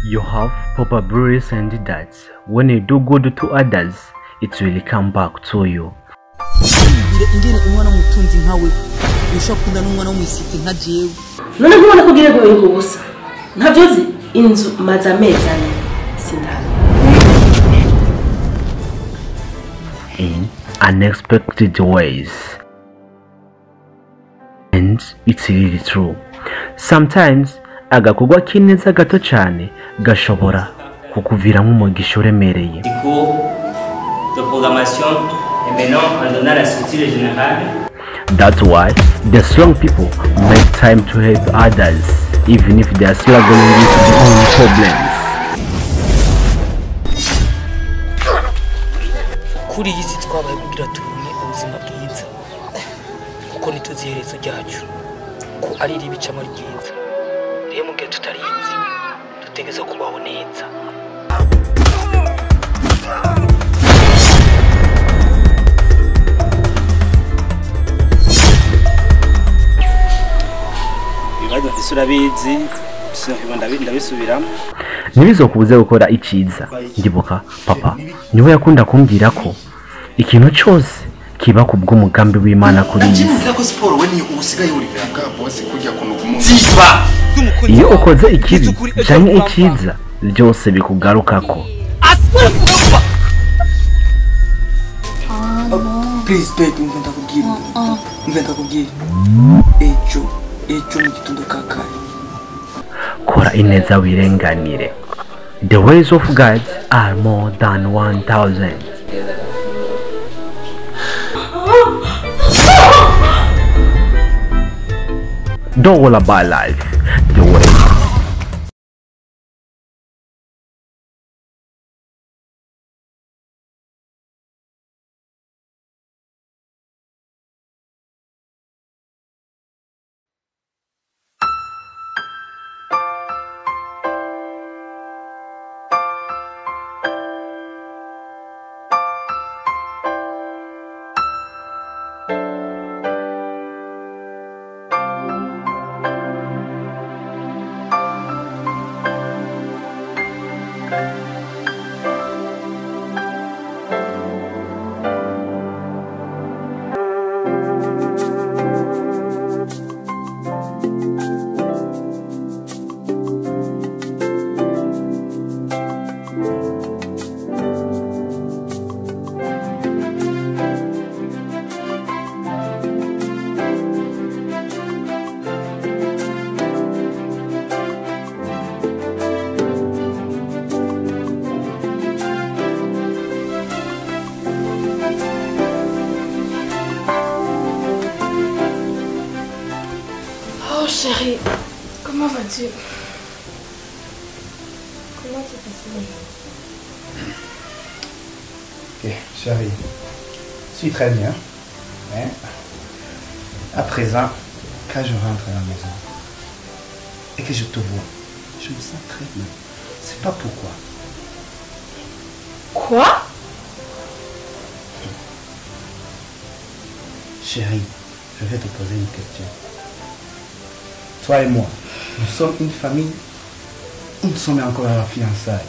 You have probabilities and that when you do good to others, it will come back to you. ingene umwana mutunzi nkawe ushakunda n'umwana w'umwisiti nka jewe none nkubona ko gire goye kubusa ntavyozi inzu mazamezana sindana In unexpected ways. And it's really true. Sometimes agakorwa kineza gato cyane gashobora kukuviramo umugisha uremereye. De programmation et maintenant en donnant la structure générale. That's why the strong people make time to help others even if they are struggling with their own problems. kuri iyi si twabaye kugira tubone ubuzima bwiza kuko nituzi iherezo ryacu ko ari ribicamo ryiza rero mu gihe tutarizi dutegeza kubaho neza. Ntibizokubuze gukora iciza. Ndibuka papa niwe yakunda kumbwira ko ikintu cyose kiba ku bw'umugambi w'Imana kuri iyi si. Iyo ukoze ikibi cyangwa iciza byose bikugarukako. Please baby mvenda kubwira ejo mu gitondo kakare Kora ineza wirenganire. The ways of God are more than 1,000. Don't worry about life. The way. Chérie, comment vas-tu? Comment tu passes le jour? Ok, chérie, je suis très bien. Hein? À présent, quand je rentre à la maison et que je te vois, je me sens très bien. C'est pas pourquoi. Quoi? Chérie, je vais te poser une question. Toi et moi, nous sommes une famille, nous sommes encore à la fiançailles.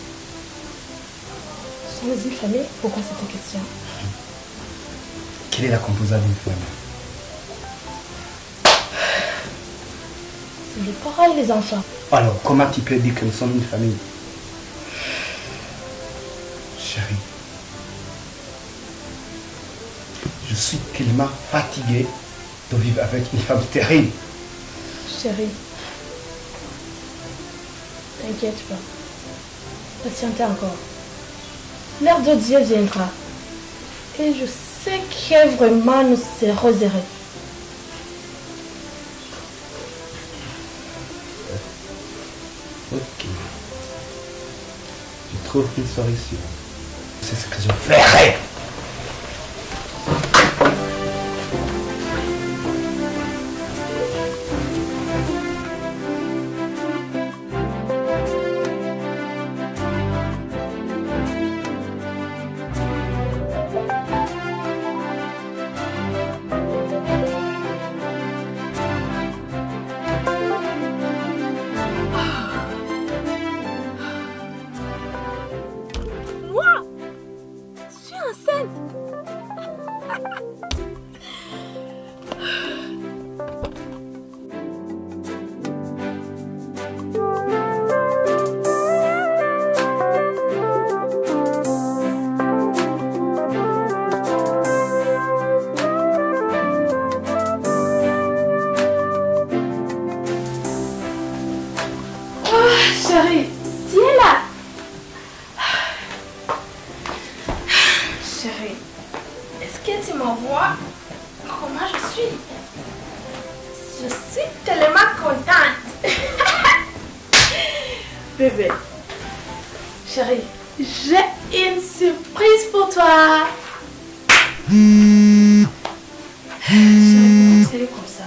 Nous sommes une famille? Pourquoi cette question? Quelle est la composante d'une famille? C'est le parents et les enfants. Alors, comment tu peux dire que nous sommes une famille? Chérie, je suis tellement fatigué de vivre avec une femme terrible. Chérie, t'inquiète pas. Patientez encore. L'heure de Dieu viendra. Et je sais que vraiment nous serons heureux. Ok. Je trouve une solution. C'est ce que je ferai. Chérie, tu es là. Chérie, est-ce que tu m'envoies comment je suis? Je suis tellement contente. Bébé, chérie, j'ai une surprise pour toi. Chérie, comment tu es comme ça?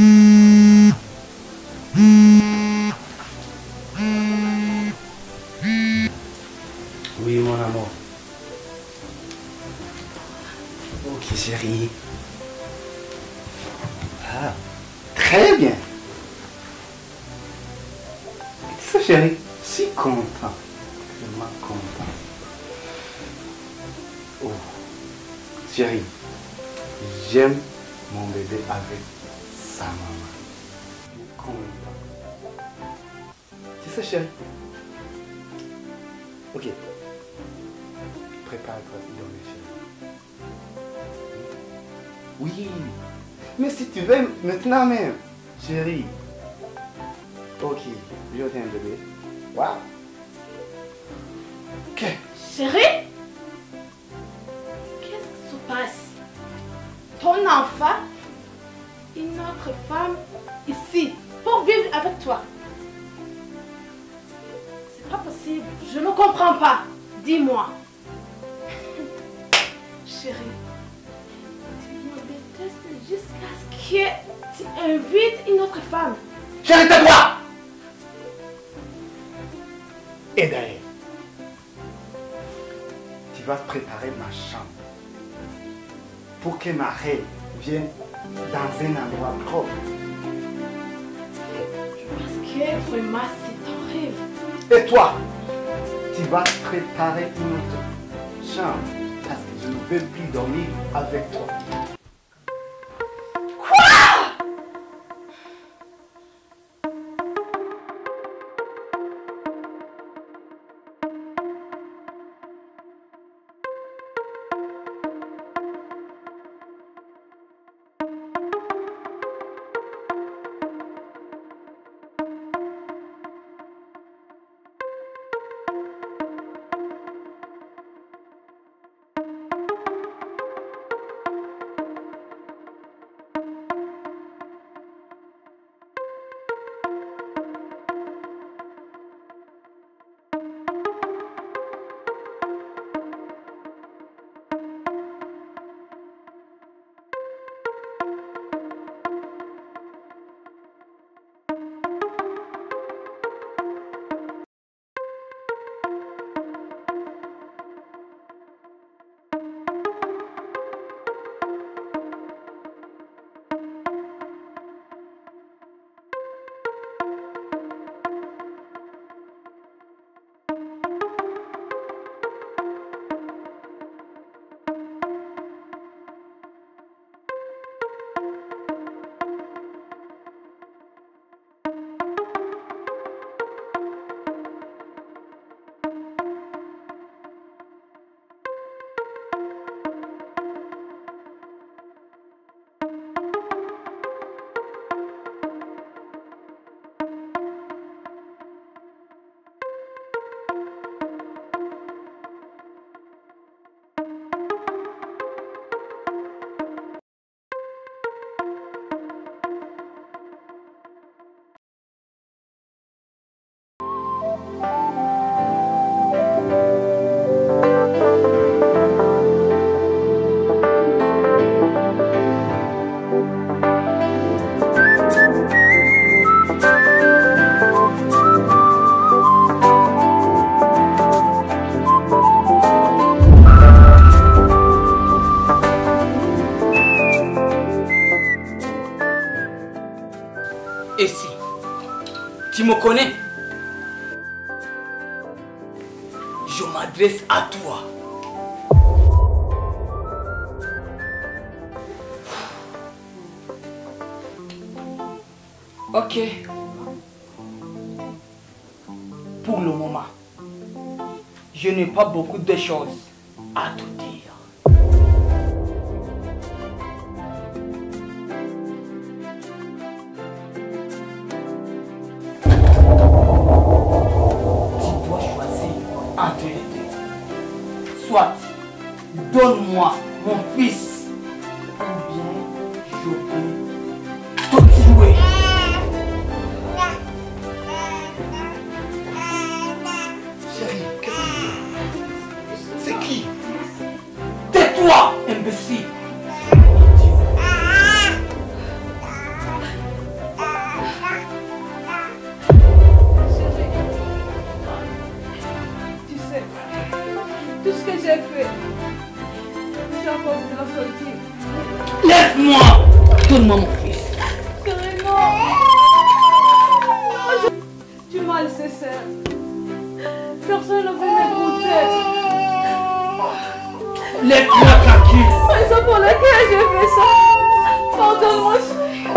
Oui, mon amour. Ok, chérie. Ah, très bien. Tu sais, chérie, si content. Vraiment content. Oh, chérie, j'aime mon bébé avec sa maman. Content. Tu sais, chérie. Ok. Prépare-toi à dormir, chérie. Oui. Mais si tu veux, maintenant même, chérie. Ok, je tiens un bébé. Waouh. Ok. Chérie, qu'est-ce qui se passe? Ton enfant, une autre femme ici, pour vivre avec toi. C'est pas possible, je ne comprends pas. Dis-moi. Chérie, tu me détestes jusqu'à ce que tu invites une autre femme. Chérie, tais-toi! Et d'ailleurs, tu vas préparer ma chambre pour que ma reine vienne dans un endroit propre. Je pense que vraiment c'est ton rêve. Et toi, tu vas préparer une autre chambre parce que je ne veux plus dormir avec toi. Et si tu me connais, je m'adresse à toi. Ok. Pour le moment, je n'ai pas beaucoup de choses à te dire. Donne-moi mon fils. Ou bien je vais te tuer. Chérie, qu'est-ce que c'est qui? Tais-toi, imbécile. Tu sais, tout ce que j'ai fait, c'est à cause de la solitude. Laisse-moi. Donne-moi mon fils. Chérie, non. Tu m'as laissé seule. Personne ne veut m'écouter. Laisse-moi tranquille. Raison pour laquelle j'ai fait ça. Pardonne-moi, chérie.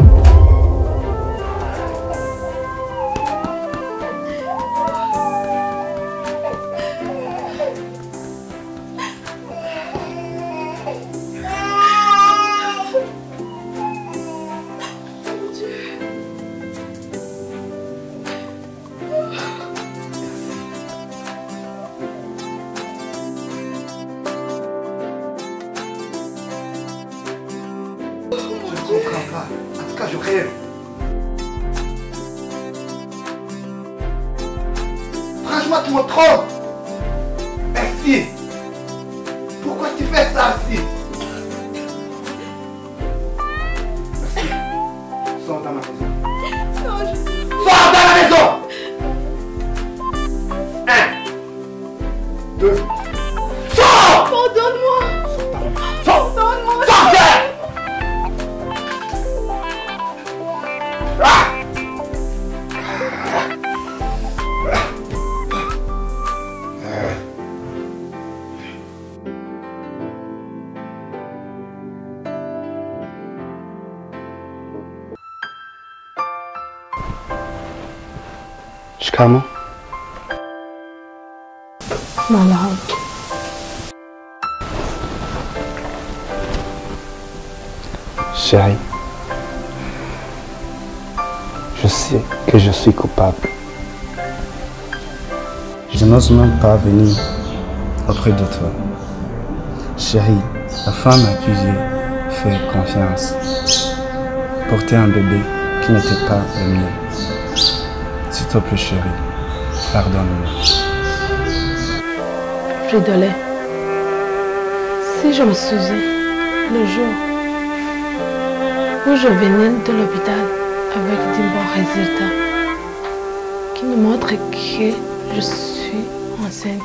Je ne comprends pas. En tout cas, je rêve. Franchement, tu me trompes. Merci. Pourquoi tu fais ça aussi? Merci. Sors dans ma maison. Non, Sors dans la maison. 1, 2. Sors! pardonne-moi. Sors! Pardonne-moi. Sortez! Shikamo. Malade. Chérie, je sais que je suis coupable. Je n'ose même pas venir auprès de toi. Chérie, la femme à qui j'ai fait confiance portait un bébé qui n'était pas le mien. S'il te plaît, chérie, pardonne-moi. Fridolin, si je me souviens le jour où je venais de l'hôpital avec des bons résultats qui me montrent que je suis enceinte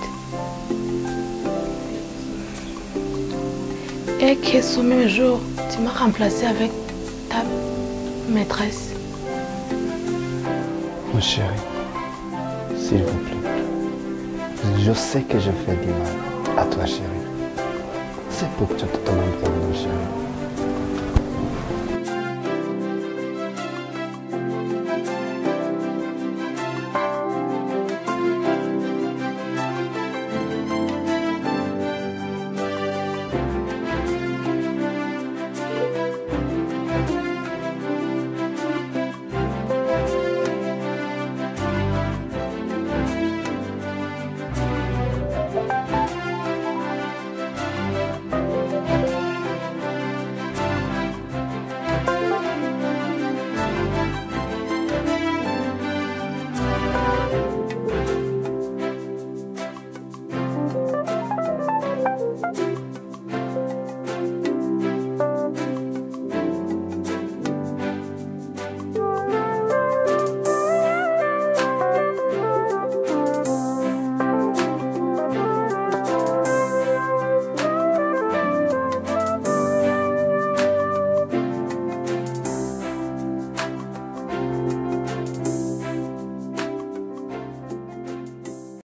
et que ce même jour tu m'as remplacé avec ta maîtresse. Mon chéri, s'il vous plaît, je sais que je fais du mal à toi, chérie. C'est pour que tu te demandes pardon, chérie.